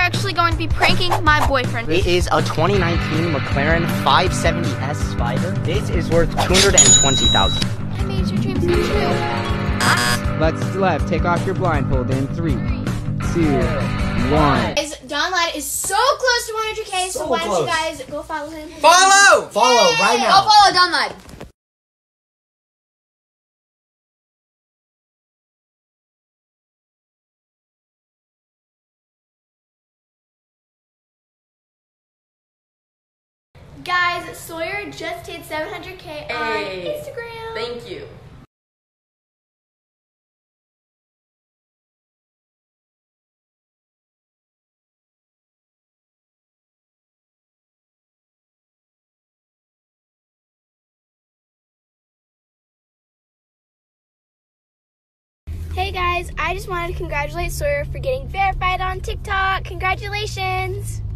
actually going to be pranking my boyfriend. It is a 2019 McLaren 570S Spider. This is worth $220,000. I made your dreams come true. Let's left. Take off your blindfold in 3, 2, 1. Guys, Don Ladd is so close to 100K, so why don't you guys go follow him? Follow right now. Go follow Don Ladd. Guys, Sawyer just hit 700K on Instagram. Thank you. Hey guys, I just wanted to congratulate Sawyer for getting verified on TikTok. Congratulations!